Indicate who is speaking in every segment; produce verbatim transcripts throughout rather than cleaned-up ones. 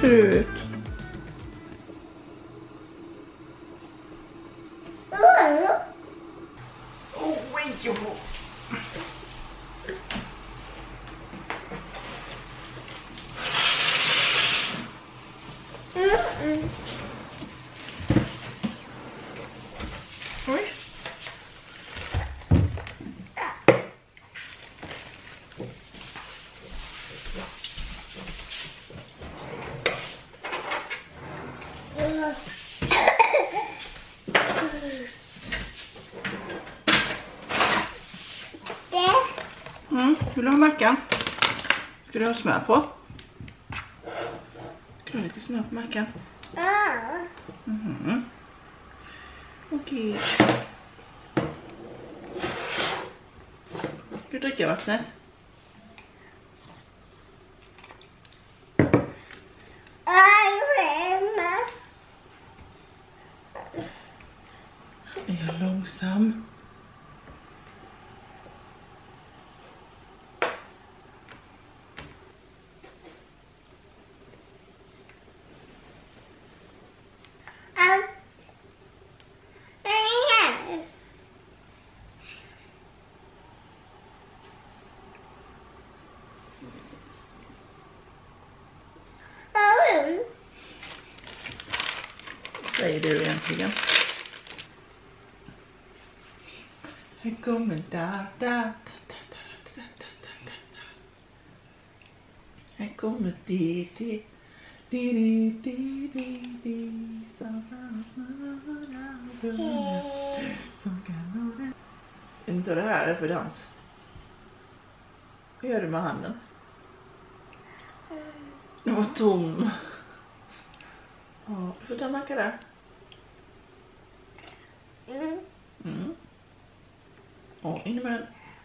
Speaker 1: ut. Oj, oj. Mm, vill du ha mackan? Ska du ha smör på? Ska du ha lite smör på mackan? Mm. Okej. Ska du dricka vattnet? Är jag långsam? Vad säger du egentligen? Här kommer da da da da da da da da. Här kommer di di di di di di di. Vet inte vad det här är för dans? Vad gör du med handen? Den var tom. Ja, du får ta en macka där. Mm. Åh, in med den.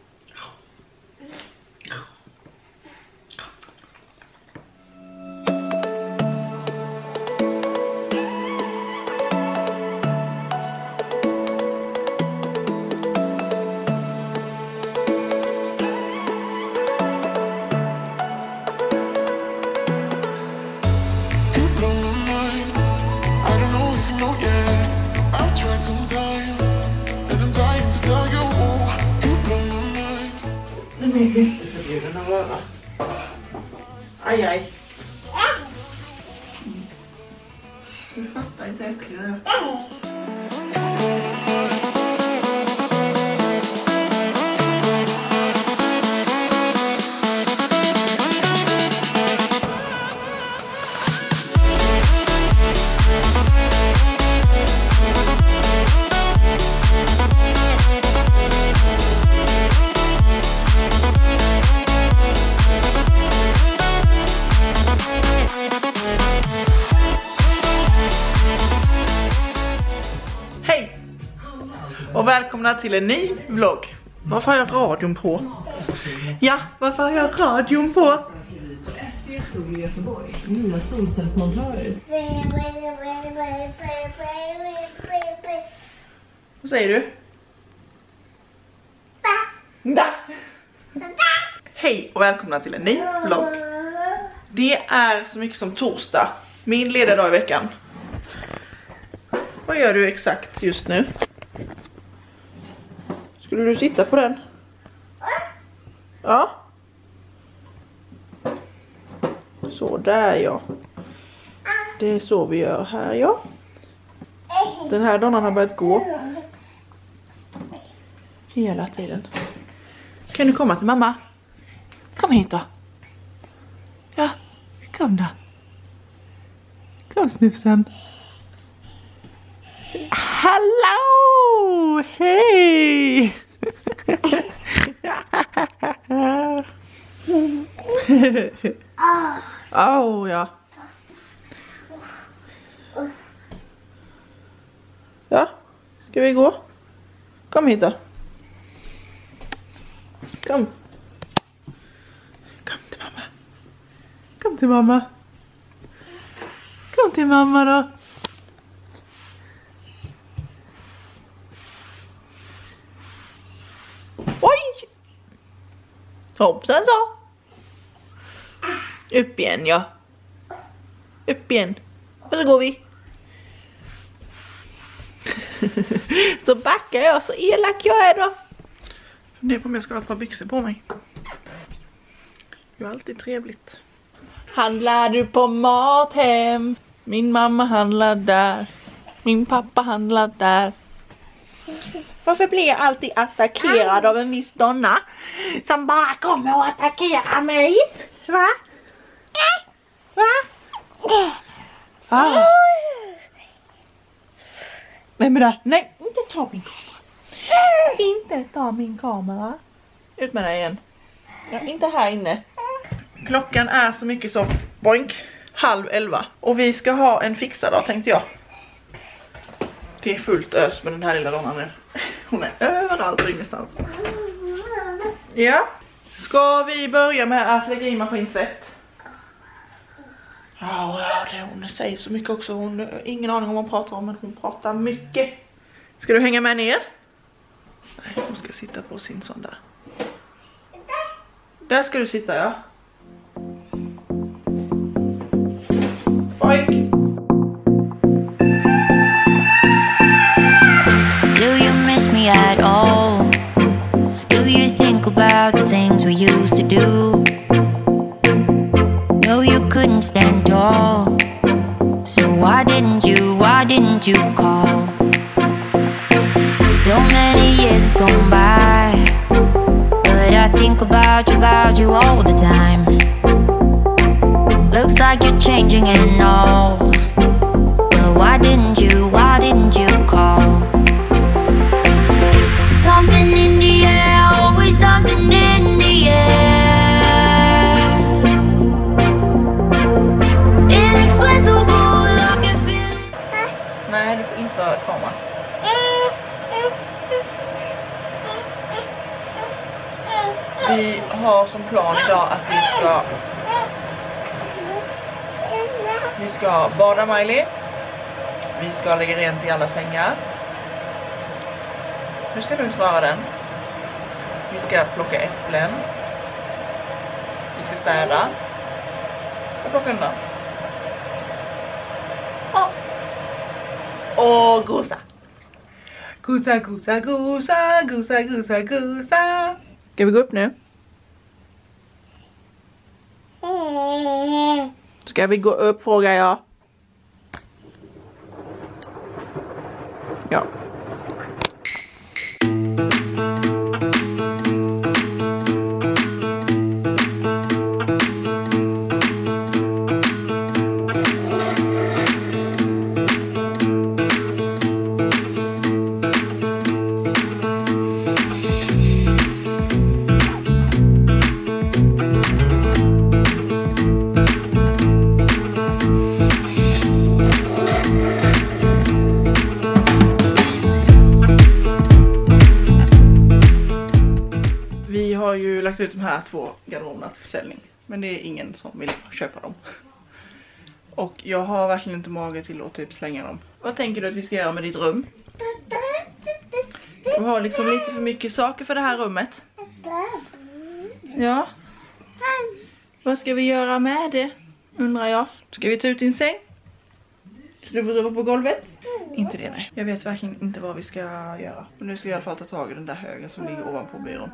Speaker 1: Den är inte förbjuden att röra. Aj, aj. Du fattar inte äckligt det. Och välkomna till en ny vlogg. Varför har jag radion på? Ja, varför har jag radion på?
Speaker 2: S C Sol i Göteborg. Nya solcellsmontörer.
Speaker 1: Vad säger du? Da. Hej och välkomna till en ny vlogg. Det är så mycket som torsdag. Min lediga dag i veckan. Vad gör du exakt just nu? Skulle du sitta på den? Ja. Så där, ja. Det är så vi gör här, ja. Den här donnan har börjat gå. Hela tiden. Kan du komma till mamma? Kom hit då. Ja, kom då. Kom snusen. Hallå! Hej! Oh, ja. Ja, ska vi gå? Kom hit då. Kom. Kom till mamma. Kom till mamma. Kom till mamma då. Oj! Hoppsan så. Upp igen, ja. Upp igen. Och så går vi. Så backar jag, så elak jag är då. Funderar på om jag ska ha ett par byxor på mig. Det är alltid trevligt. Handlar du på Mathem? Min mamma handlar där. Min pappa handlar där. Varför blir jag alltid attackerad av en viss donna som bara kommer och attackerar mig? Va? Va? Ah. Nej men där, nej, inte ta min kamera. Inte ta min kamera. Ut med dig igen. Ja, inte här inne. Klockan är så mycket som boink, halv elva. Och vi ska ha en fixad dag, tänkte jag. Det är fullt ös med den här lilla donnan nu. Hon är överallt och ingenstans. Ja. Ska vi börja med att lägga i maskintvätt? Ja, ja det, hon säger så mycket också. Hon har ingen aning om vad hon pratar om, men hon pratar mycket. Ska du hänga med ner? Nej, hon ska sitta på sin sån där. Där ska du sitta, ja. Oj.
Speaker 3: Do you miss me at all? Do you think about the things we used to do? No, you couldn't stand tall. So why didn't you, why didn't you call? So many years has gone by, but I think about you, about you all the time. Looks like you're changing and all, but why didn't you, why didn't you call? Something in the air, always something in the air. Inexplicable, I can feel it.
Speaker 1: Nej, du får inte ha kamera. Vi har som plan idag att vi ska Vi ska bada Miley. Vi ska lägga rent i alla sängar. Nu ska du inte röra den. Vi ska plocka äpplen. Vi ska städa. Och plocka undan. Ja. Och gosa. Gosa, gosa, gosa, gosa, gosa, gosa. Ska vi gå upp nu? Ska vi gå upp, frågar jag. Ja. Lagt ut de här två garderoberna till försäljning, men det är ingen som vill köpa dem. Och jag har verkligen inte mage till att typ slänga dem. Vad tänker du att vi ska göra med ditt rum? Du har liksom lite för mycket saker för det här rummet. Ja. Vad ska vi göra med det, undrar jag. Ska vi ta ut din säng? Så du får sova på golvet? Inte det, nej. Jag vet verkligen inte vad vi ska göra. Men nu ska jag i alla fall ta tag i den där högen som ligger ovanpå byrån.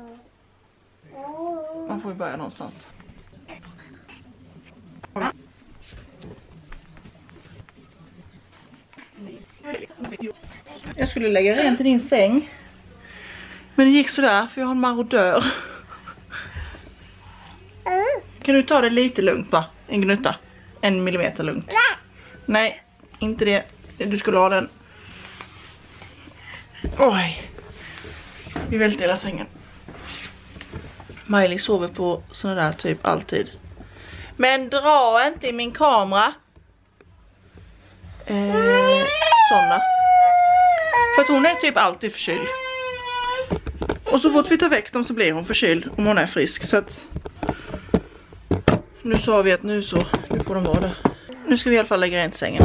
Speaker 1: Man får ju börja någonstans. Jag skulle lägga rent i din säng. Men det gick sådär för jag har en marodör. Kan du ta det lite lugnt va? En gnutta. En millimeter lugnt. Nej, inte det. Du skulle ha den. Oj. Vi välter hela sängen. Miley sover på sådana där typ alltid. Men dra inte i min kamera. Eh, såna. För att hon är typ alltid förkyld. Och så fort vi tar väck dem så blir hon förkyld om hon är frisk. Så att nu sa vi att nu så, nu får de vara där. Nu ska vi i alla fall lägga rent sängen.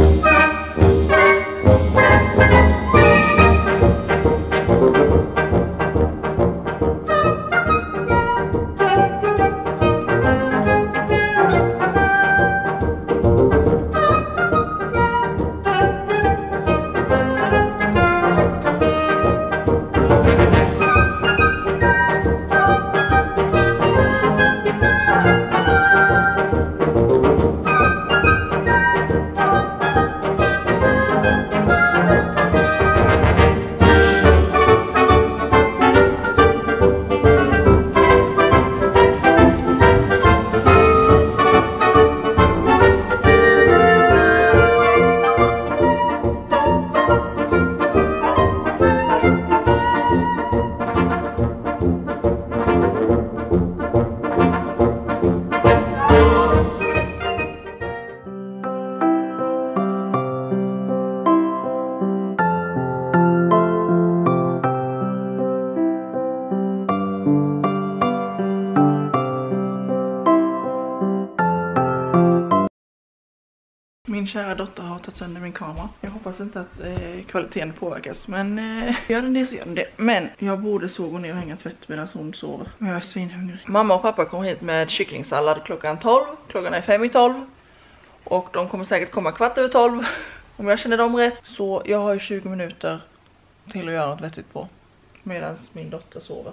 Speaker 1: kära dotter har tagit sönder min kamera. Jag hoppas inte att eh, kvaliteten påverkas. Men eh, gör den det så gör den det. Men jag borde så gå ner och hänga tvätt medan hon sover. Men jag är svinhungrig. Mamma och pappa kommer hit med kycklingsallad klockan tolv. Klockan är fem i tolv. Och de kommer säkert komma kvart över tolv. Om jag känner dem rätt. Så jag har ju tjugo minuter till att göra något vettigt på. Medan min dotter sover.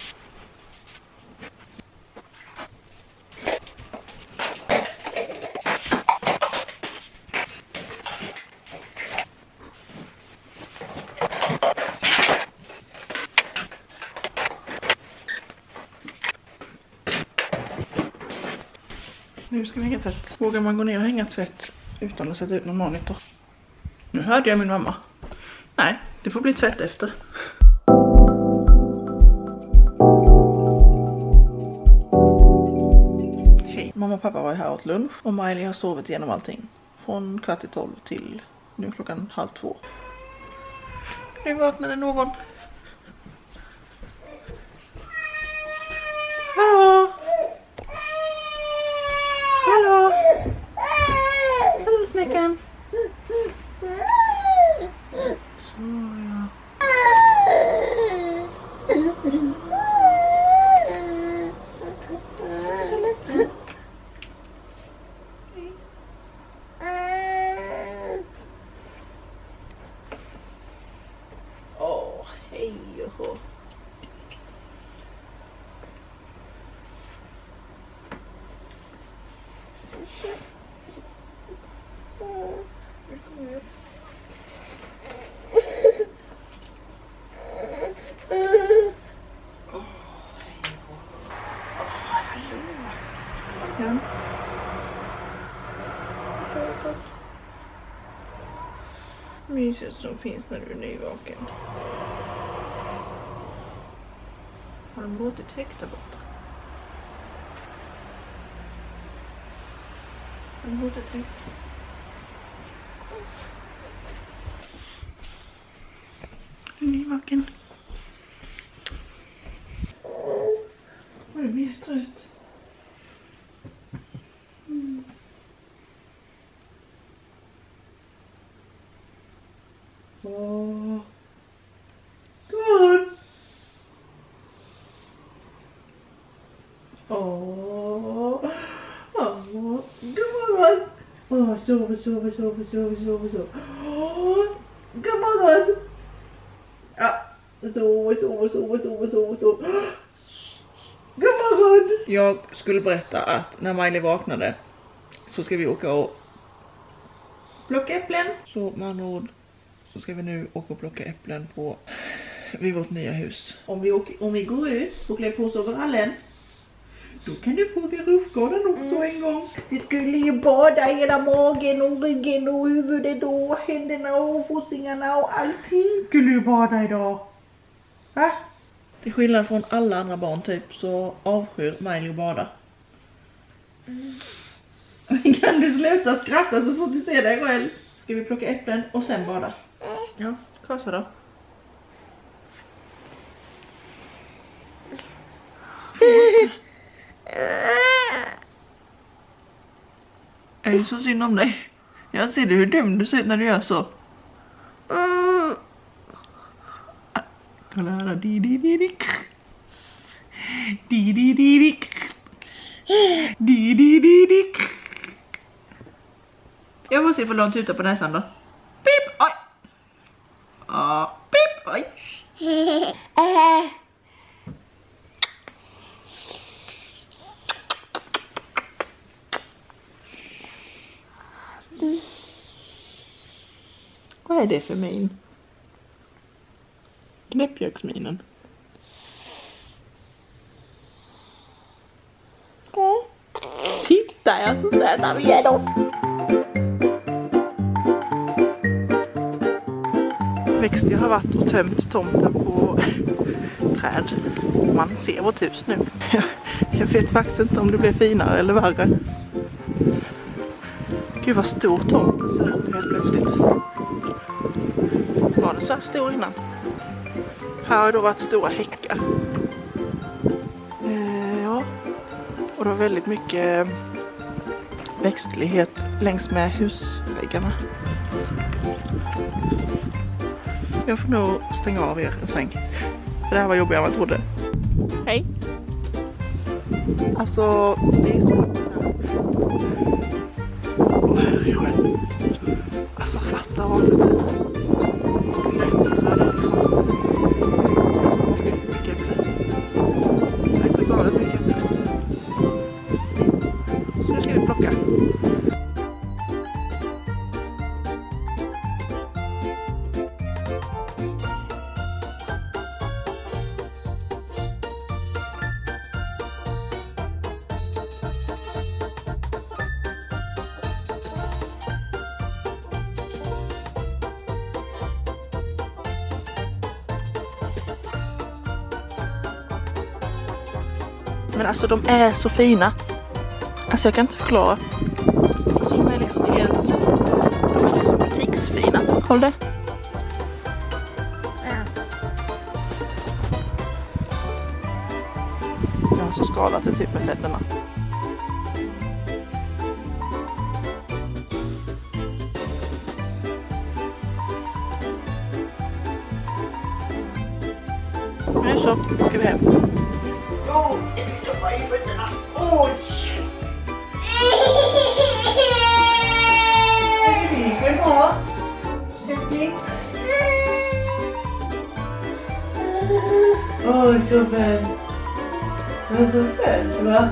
Speaker 1: Nu ska vi hänga tvätt. Vågar man gå ner och hänga tvätt utan att sätta ut någon monitor? Nu hörde jag min mamma. Nej, det får bli tvätt efter. Hej, mamma och pappa var här åt lunch. Och Miley har sovit igenom allting. Från kvart i tolv till nu klockan halv två. Nu vaknade någon. Hallå! Hallå! Hallå snäckan! Så ja. Åh, hej och myset som finns när du är nyvaken. Har de låtit högt där borta? Har de låtit högt? Du är nyvaken. Vad är mer trött? Mm. Åh. God. Åh. Åh. God. Åh, sov, sov, sov, sov, sov, sov. Åh. God. Ja. Sov, sov, sov, sov, sov, sov. God. Jag skulle berätta att när Miley vaknade så ska vi åka och plocka äpplen. Så med andra ord så ska vi nu åka och plocka äpplen på vid vårt nya hus. Om vi, åker, om vi går ut och klär på oss överallen, då kan du fråga rufgården också en gång. Du skulle ju bada hela magen och ryggen och huvudet och händerna och fotsingarna och allting. Skulle du bada idag? Va? Till skillnad från alla andra barn typ så avskyr Miley att bada. Mm. Kan du sluta skratta så får du se dig själv. Ska vi plocka äpplen och sen bada? Ja, kasa då. Är det så synd om dig? Jag ser hur dum du ser ut när du gör så. Kolla här, di di di di. Di di di di. Di di di di. Jag får se för långt ute på näsan då. Pip, oj. Ja, pip, oj. Vad är det för min? Knäppjöksminen. Titta, jag så söta vi är då. Växt jag har varit och tömt tomten på träd. Man ser vårt hus nu. Jag vet faktiskt inte om det blir finare eller värre. Gud vad stor tomten ser ut helt plötsligt. Var den så här stor innan? Här har då varit stora häckar. Eh, ja. Och det var väldigt mycket växtlighet längs med husväggarna. backarna. Jag får nog stänga av er en sväng. För det här var jobbigare än vad jag trodde. Hej! Alltså, det är så... Åh, herregud. Alltså, fatta vad... Det är så galet mycket. Så nu ska vi plocka. Men alltså de är så fina. Alltså jag kan inte förklara. Alltså de är liksom helt... De är liksom butiksfina. Håll det. Jag har så skalat det typ med tänderna. Nu så ska vi hem. Åh, jag jobbar i fötterna. Oj! Det gick väl bra? Oj, så väl. Det var så väl, va?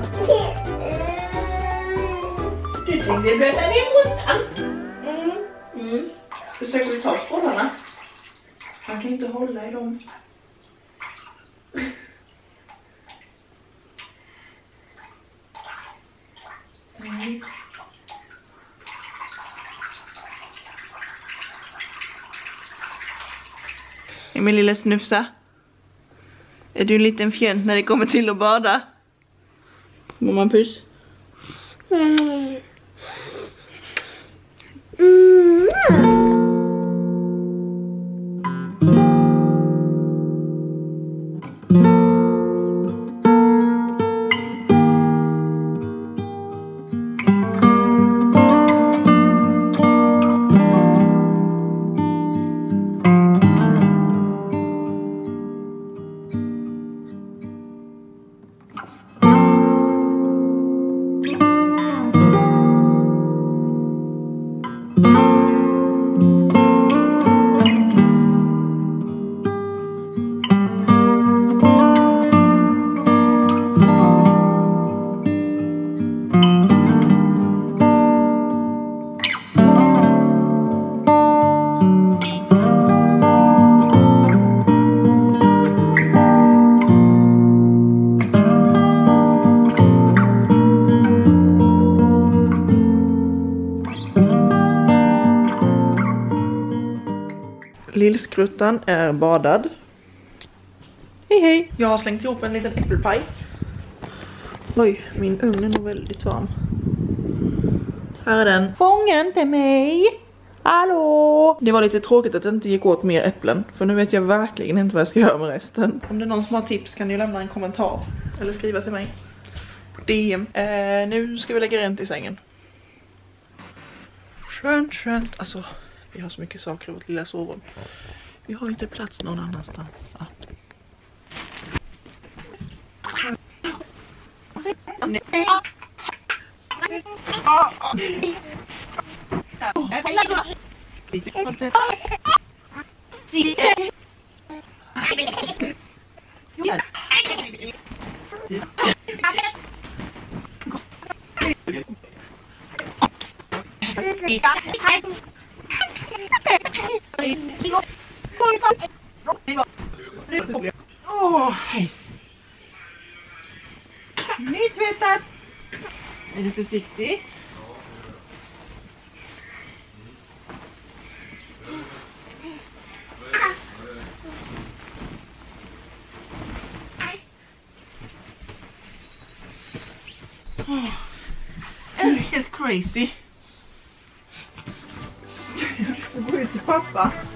Speaker 1: Du tänkte blöta ner brorsan. Mm. Mm. Försöker vi ta skålarna? Han kan inte hålla i dem. Mm. Min lilla snufsa. Är du en liten fjönt när det kommer till att bada? Mamma puss. Mm. Mm. Lillskruttan är badad. Hej hej! Jag har slängt ihop en liten äppelpaj. Oj, min ugn är nog väldigt varm. Här är den. Fången till mig! Hallå! Det var lite tråkigt att det inte gick åt mer äpplen. För nu vet jag verkligen inte vad jag ska göra med resten. Om det är någon som har tips kan ni lämna en kommentar. Eller skriva till mig. På D M. Eh, nu ska vi lägga rent i sängen. Skönt, skönt. Alltså... Vi har så mycket saker i vårt lilla sovrum. Vi har ju inte plats någon annanstans. Ah. Åh, hej. Nytvättat. Är du försiktig? Oh, är du helt crazy? Jag får gå ut till pappa.